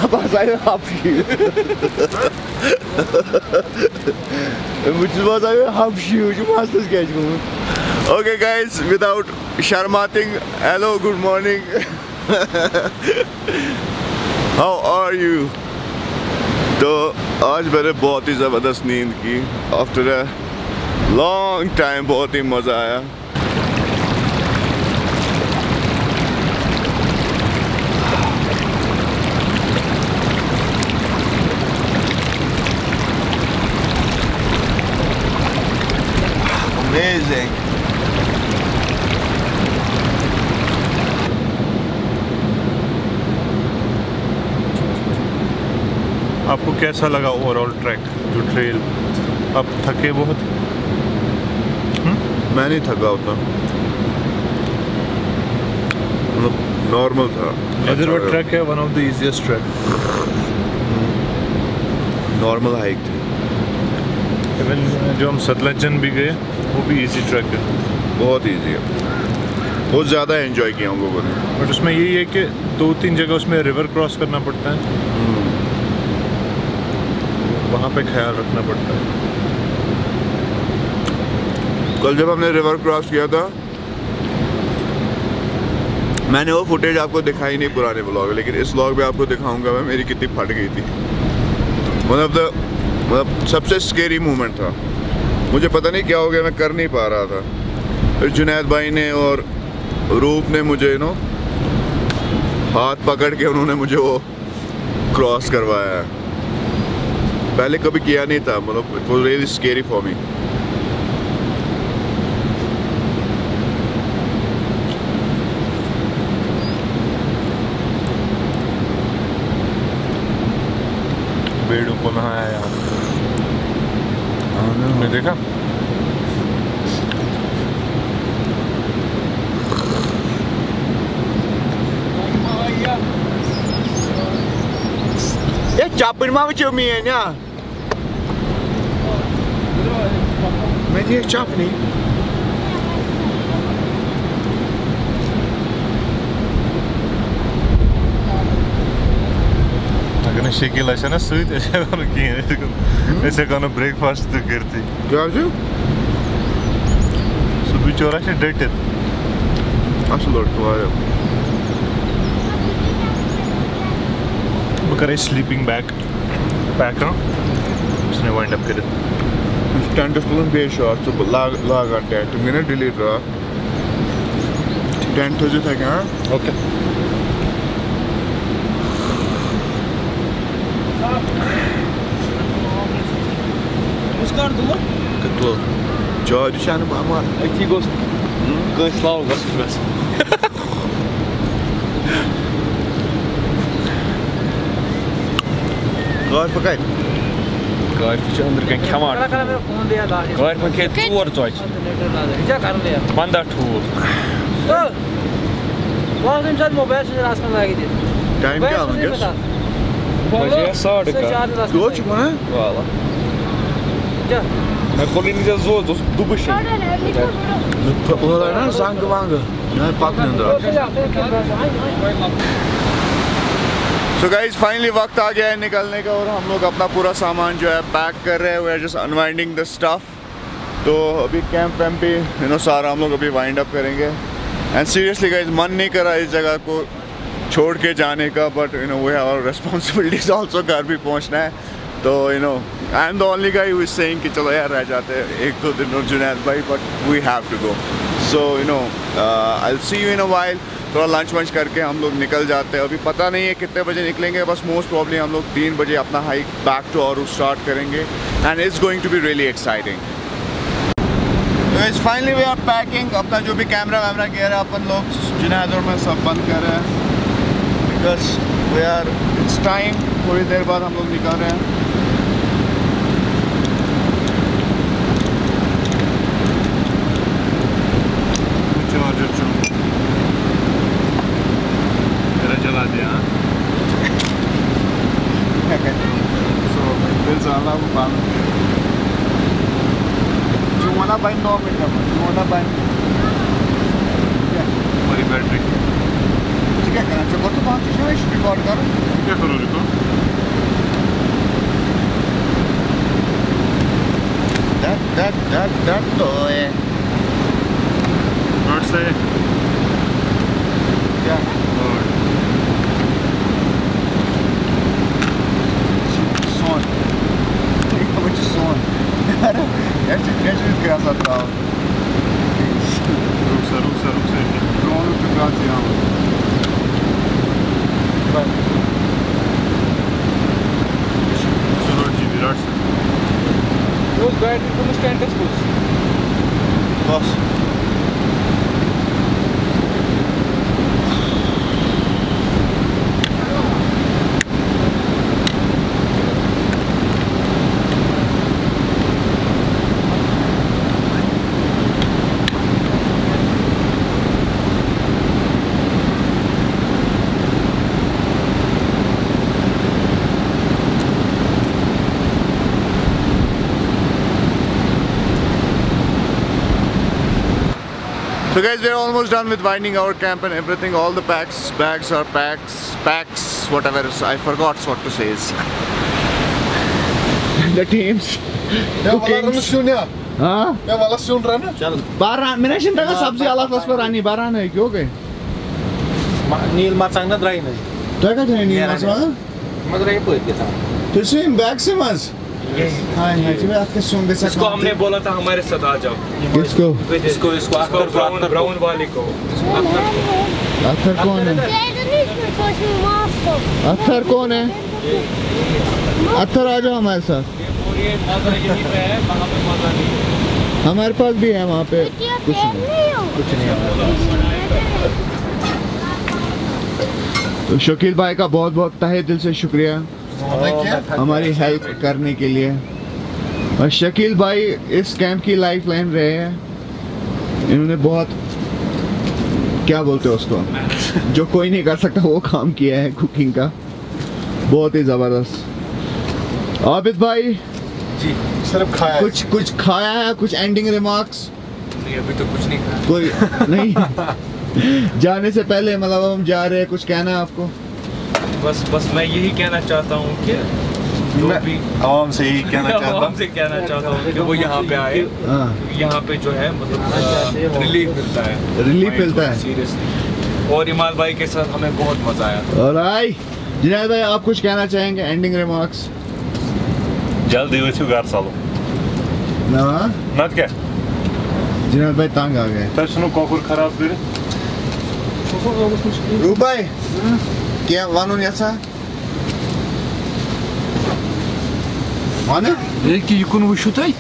was I Habschild. Which was I Habschild. You must have sketched me. Okay guys, without sharmating, hello, good morning. How are you? तो आज मैंने बहुत ही ज़बरदस्त नींद की. After a long time बहुत ही मज़ा आया. Amazing. आपको कैसा लगा ओवरऑल ट्रैक जो ट्रेल? आप थके बहुत? मैं नहीं थका उतना, मतलब नॉर्मल था. लेदरवुड ट्रैक है one of the easiest track. Normal hike थी. इवन जो हम सतलजन भी गए वो भी इजी ट्रैक है. बहुत इजी है. बहुत ज़्यादा एंजॉय किया हम लोगों ने. बट उसमें यही है कि 2-3 जगह उसमें रिवर क्रॉस करना पड़ता है. वहाँ पे ख्याल रखना पड़ता है. कल जब हमने रिवर क्रॉस किया था, मैंने वो फुटेज आपको दिखाई नहीं पुराने ब्लॉग में, लेकिन इस ब्लॉग में आपको दिखाऊंगा मैं. मेरी कितनी फट गई थी. मतलब सबसे स्केरी मोमेंट था. मुझे पता नहीं क्या हो गया, मैं कर नहीं पा रहा था. फिर जुनैद भाई ने और रूप ने मुझे हाथ पकड़ के उन्होंने मुझे वो क्रॉस करवाया. पहले कभी किया नहीं था. मतलब it was really scary for me. बेड़ों को नहाया यार. तुमने देखा? ये चापड़ में चमी है ना. मैं ये चाप नहीं. अगर शकील आशा ना सुई ऐसे कौन ब्रेकफास्ट तो करती क्या जो सुबह चोरा से डेट असल लड़का है. करे स्लीपिंग बैग पैक करो. उसने वाइंड अप करे. टेंट तुम बेशर तो लागा टेंट मैंने डिलीट रहा. टेंट तुझे था क्या? ओके. उसका दूर कितना जॉर्ज शान मामा अच्छी गोस्ट कहीं लाओ बस. गार पकाई. गार पे अंदर कहीं खमार. गार पे के चोर चोच. क्या कर लिया? बंदा ठूर. वाह तुम साथ मोबाइल से रास्ता में लगी थी. टाइम क्या हो गया? मुझे 1:30 का. दो चुका है. वाला. क्या? मैं कोली नहीं जा तो दुबश. वो ना सांग वांग. ना पाक नहीं अंदर. So guys, फाइनली वक्त आ गया है निकलने का और हम लोग अपना पूरा सामान जो है पैक कर रहे हैं. We are just unwinding the stuff. तो अभी कैंप वैम्प भी सारा हम लोग अभी वाइंड अप करेंगे. एंड सीरियसली गाइस, मन नहीं करा इस जगह को छोड़ के जाने का, but we have our responsibilities also. घर भी पहुंचना है. तो I am the only guy who is saying कि चलो यार रह जाते हैं 1-2 दिन और जुनैद भाई, but we have to go. So I will see you in a while. थोड़ा लंच वंच करके हम लोग निकल जाते हैं. अभी पता नहीं है कितने बजे निकलेंगे. बस मोस्ट प्रॉब्ली हम लोग 3 बजे अपना हाइक बैक टू औरू स्टार्ट करेंगे. And it's going to be really exciting. Finally we are packing. अपना जो भी कैमरा वैमरा गियर है अपन लोग जुनैद और मैं सब बंद कर रहे हैं. Because we are it's time. थोड़ी देर बाद हम लोग निकल रहे हैं. चला दिया. Salah bang. Cuma na bain 9 minute का. Cuma na bain. हमारी बैटरी क्या करना चाहिए? तो बात है रिकॉर्ड करो। क्या करो record? That toy. Bird say. Yeah. Bird. Son. What you son? यार क्या साथ रहा? रुक सा। Drone पे बात है यहाँ. सुनो जी विराट से. Those battery from the stand exposed. Boss. So guys, we're almost done with winding our camp and everything. All the bags are packs, whatever. I forgot what to say. The teams. हाँ? मैं वाला सुन रहा ना. चल. बारह मैंने चिंता का सबसे अलग क्लास पर आनी 12 नहीं क्यों गए? नील माचांग ना ड्राई नहीं. तो क्या थे नील माचांग? मगर ये पढ़ के था. तो स्विम बैग से मस. हाँ जी आपके सुन दे सकते. इसको हमने बोला था हमारे साथ आ जाओ. किसको? इसको ब्राउन वाले को. अख्तर कौन है? अख्तर कौन है? अख्तर आ जाओ हमारे साथ. ये मजा यहीं पे है, वहाँ पे मजा नहीं है. हमारे पास भी है वहाँ पे कुछ नहीं है. तो शकील भाई का बहुत बहुत तहे दिल से शुक्रिया हमारी हेल्प करने के लिए. और शकील भाई इस कैंप की लाइफ लाइन रहे हैं. इन्होंने बहुत क्या बोलते हैं उसको जो कोई नहीं कर सकता वो काम किया है कुकिंग का. बहुत ही ज़बरदस्त. आबिद भाई जी सिर्फ खाया. कुछ खाया है? कुछ एंडिंग रिमार्क्स? नहीं अभी तो कुछ नहीं खाया. कोई नहीं. जाने से पहले मतलब हम जा रहे हैं, कुछ कहना है आपको? बस मैं यही कहना चाहता हूँ कि जो भी आवाम से ही कहना चाहता हूँ. से कहना चाहता हूँ कि वो यहाँ पे आए. यहाँ पे जो है मतलब रिलीफ मिलता है. रिलीफ मिलता है सीरियसली. और इमाद भाई के साथ हमें बहुत मजा आया. और आई जुनैद भाई आप कुछ कहना चाहेंगे? Ending remarks? जल्दी वैसे घर चलो. ना नत क्या? जुनैद भाई तंग आ गए. तब सुनो कोकुर खराब कर. रूप भाई क्या वानों ऐसा? वाने? Belki yukunu uşutay.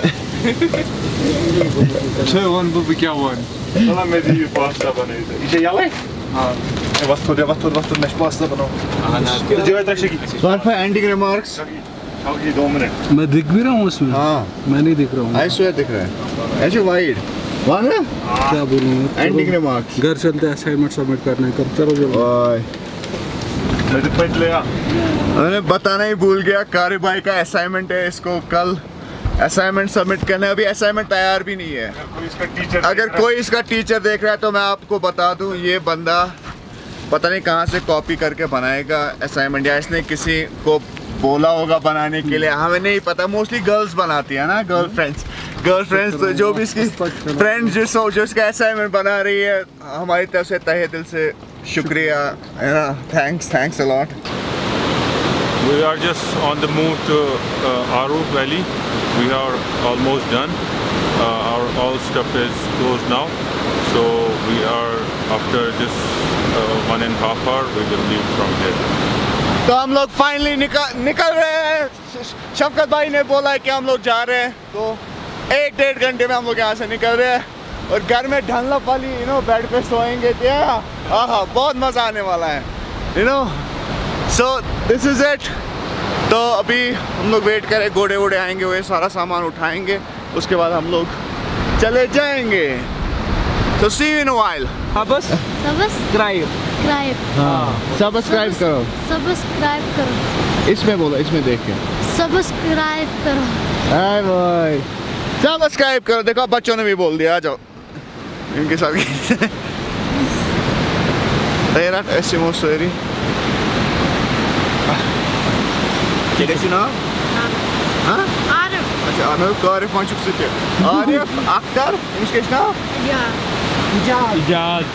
Şey wan bu bir kyawan. चला मैं दी पास्ता बनाई थी. इसे याले? हाँ. बस थोड़ा मैं पास्ता बनाऊँ. जो है तक शिकी. Sorry for ending remarks. अभी 2 मिनट. मैं दिख भी रहा हूँ उसमें. हाँ मैं नहीं दिख रहा हूँ. आई स्वेयर दिख रहा है ऐसे वाइड. वाना क्या बोलूँ? Ending remarks. घर चलते असाइनमेंट सबमिट करने का. चलो चलो. ओए पहले मैंने बताना ही भूल गया. कारी भाई का असाइनमेंट है, इसको कल असाइनमेंट सबमिट करना है. अभी असाइनमेंट तैयार भी नहीं है. अगर कोई इसका टीचर देख रहा है तो मैं आपको बता दूं ये बंदा पता नहीं कहाँ से कॉपी करके बनाएगा असाइनमेंट, या इसने किसी को बोला होगा बनाने के लिए, हमें नहीं पता. मोस्टली गर्ल्स बनाती है ना, गर्लफ्रेंड्स तो जो भी इसकी फ्रेंड्स जो इसका असाइनमेंट बना रही है हमारी तरफ से तहे दिल से शुक्रिया है ना. Thanks a lot. We are just on the move to Aru Valley. We are almost done. Our all stuff is closed now. So we are after just 1.5 hour we will leave from here. तो हम लोग finally निकल रहे हैं. शफकत भाई ने बोला है कि हम लोग जा रहे हैं तो 1-1.5 घंटे में हम लोग यहाँ से निकल रहे हैं. और घर में ढलना वाली बेड पे सोएंगे. हाँ बहुत मज़ा आने वाला है सो दिस इज़ इट. तो अभी हम लोग वेट करें, घोड़े वोड़े आएंगे, वो सारा सामान उठाएंगे, उसके बाद हम लोग चले जाएंगे. तो सी यू इन अ व्हाइल. हाँ बस सब्सक्राइब करो. इसमें बोलो, इसमें देख के सब्सक्राइब करो. हाय भाई सब्सक्राइब करो. देखो बच्चों ने भी बोल दिया. आ जाओ इनके साथ. Tayrat Esimo Sari. What is your name? Huh? Arif. अच्छा Arif Arif Manchuk Sitya. Arif Akhtar. What is your name? Yeah. Ijaz.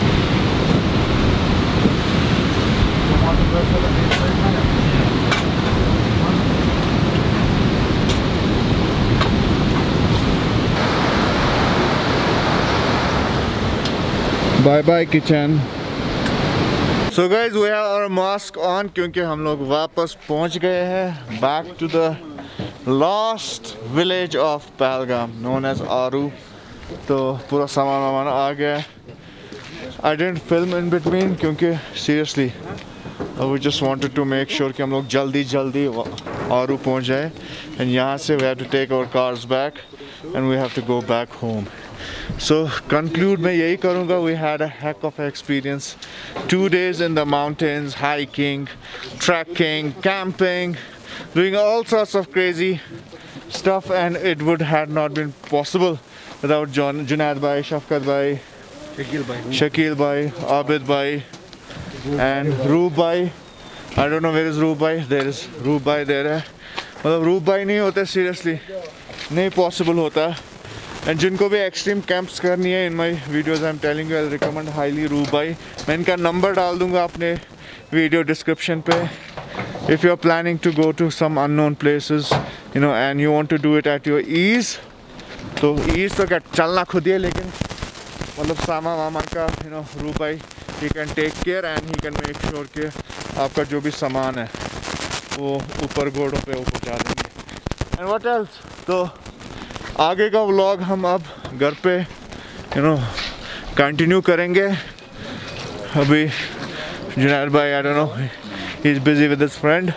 Bye bye kitchen. So guys, we have our mask on क्योंकि हम लोग वापस पहुंच गए हैं back to the last village of Pahalgam known as Aru. तो पूरा सामान वामान आ गया. I didn't film in between क्योंकि seriously we just wanted to make sure कि हम लोग जल्दी Aru पहुंच जाए. And यहाँ से we have to take our cars back and we have to go back home. So conclude मैं यही करूँगा. We had a heck of an experience. 2 days in the mountains, hiking, trekking, camping, doing all sorts of crazy stuff, and it would have not been possible without Junaid bhai, Shafkat bhai, Shakil bhai, Abid bhai, and Roob bhai. I don't know where is Roob bhai. There is Roob bhai there है. मतलब Roob bhai नहीं होता seriously नहीं possible होता. And जिनको भी extreme camps करनी है in my videos I'm telling you I'll recommend highly Roob bhai. मैं इनका number डाल दूँगा अपने video description पे. If you're planning to go to some unknown places, you know, and you want to do it at your ease, तो ease तो क्या चलना खुद ही है लेकिन मतलब सामान वामान का you know Roob bhai he can take care and he can make sure कि आपका जो भी सामान है वो ऊपर घोड़ों पे वो पहुँचा देंगे. And what else? तो आगे का व्लॉग हम अब घर पे you know कंटिन्यू करेंगे. अभी जुनैद भाई I don't know he's busy with his friend.